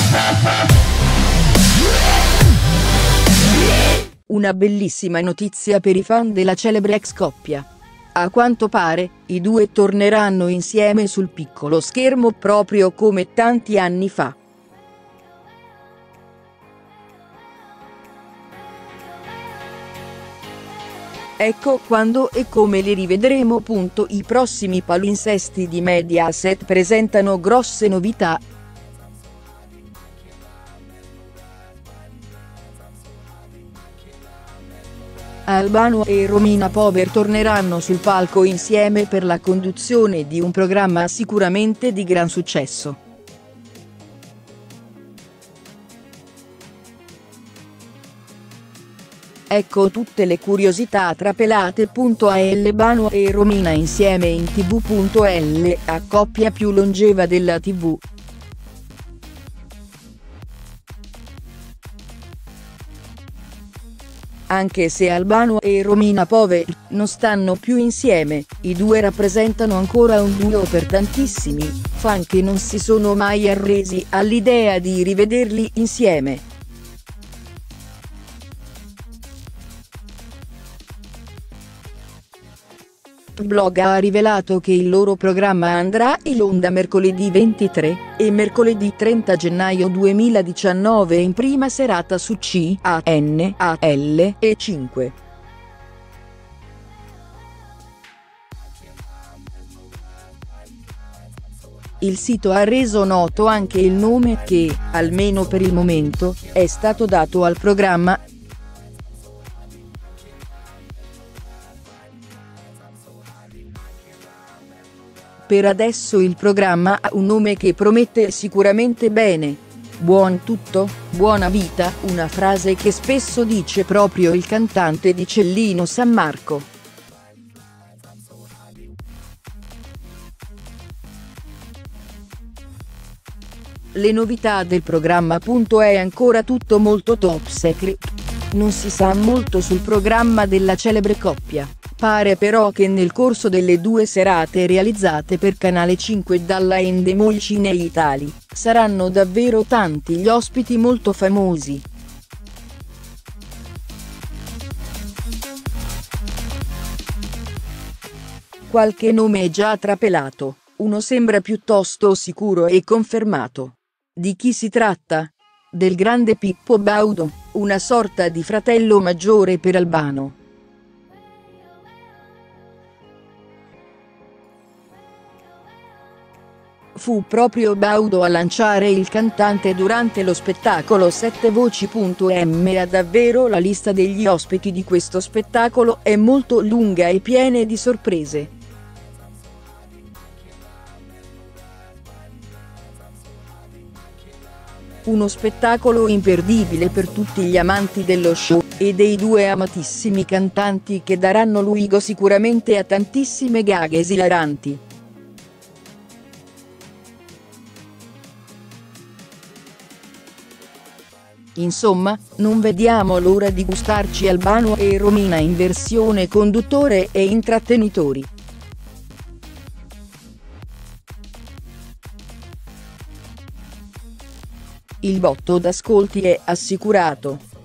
Una bellissima notizia per i fan della celebre ex coppia. A quanto pare, i due torneranno insieme sul piccolo schermo proprio come tanti anni fa. Ecco quando e come li rivedremo. I prossimi palinsesti di Mediaset presentano grosse novità. Albano e Romina Power torneranno sul palco insieme per la conduzione di un programma sicuramente di gran successo. Ecco tutte le curiosità trapelate. Albano e Romina insieme in TV. La coppia più longeva della TV. Anche se Albano e Romina Power non stanno più insieme, i due rappresentano ancora un duo per tantissimi fan che non si sono mai arresi all'idea di rivederli insieme. Il blog ha rivelato che il loro programma andrà in onda mercoledì 23 e mercoledì 30 gennaio 2019 in prima serata su CANAL e 5. Il sito ha reso noto anche il nome che, almeno per il momento, è stato dato al programma. Per adesso il programma ha un nome che promette sicuramente bene. Buon tutto, buona vita, una frase che spesso dice proprio il cantante di Cellino San Marco. Le novità del programma. È ancora tutto molto top secret. Non si sa molto sul programma della celebre coppia. Pare però che nel corso delle 2 serate realizzate per Canale 5 dalla Endemol Cine Italy, saranno davvero tanti gli ospiti molto famosi. Qualche nome è già trapelato, uno sembra piuttosto sicuro e confermato. Di chi si tratta? Del grande Pippo Baudo, una sorta di fratello maggiore per Albano. Fu proprio Baudo a lanciare il cantante durante lo spettacolo 7 Voci. Davvero la lista degli ospiti di questo spettacolo è molto lunga e piena di sorprese. Uno spettacolo imperdibile per tutti gli amanti dello show e dei due amatissimi cantanti che daranno luogo sicuramente a tantissime gag esilaranti. Insomma, non vediamo l'ora di gustarci Albano e Romina in versione conduttore e intrattenitori. Il botto d'ascolti è assicurato.